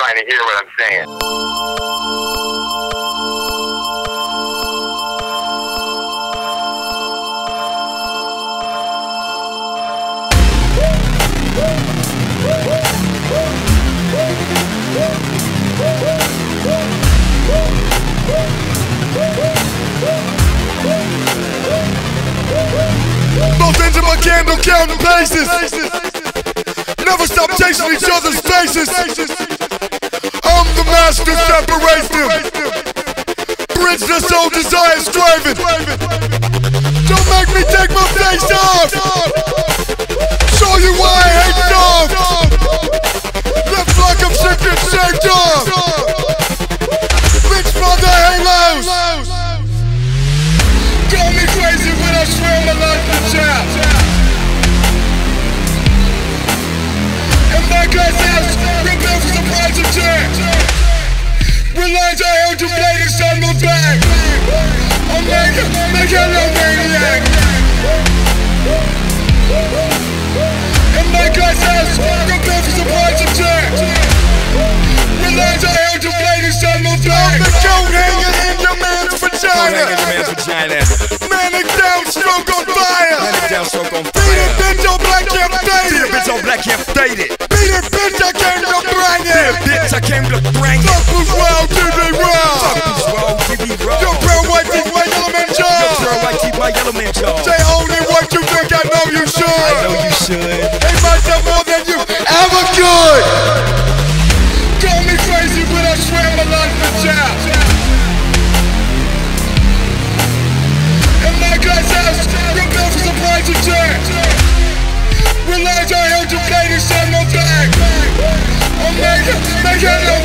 trying to hear what I'm saying. Both ends of my candle counting paces. Never stop chasing each other's faces. I'm the master, separates them. Bridge the soul desire striving. Don't make me take my face off. Show you why I hate soft. Left like I'm sick and shaped off. Bitch mother halos. Call me crazy when I swear my life in chat. And my glass house, rebuilt for surprise attack. Realize I held your blade and send my back. I'm megalomaniac. And my glass house, rebuilt for surprise attack. Realize I held your blade and send my back. I'm the coat hanger in your man's vagina. Manic downstroke on fire. Manic downstroke on fire. Beat it, bitch, on black, can't fade Beat it. a bitch on black, can't fade it. Beat it, bitch, I came to brang it. Beat a bitch, I came to brang it. Fuck bourgeois, TV raw. Fuck bourgeois, TV raw. Your brown white teeth, my Yellowman jaw. Your pearl white teeth, my Yellowman jaw. Say only what you think, I know you should. I know you should. Hate myself more than you ever could. Call me crazy, but I swear my life is chat. And my glass house, rebuilt for surprise attack. Realize I held your blade and send my back. I'm making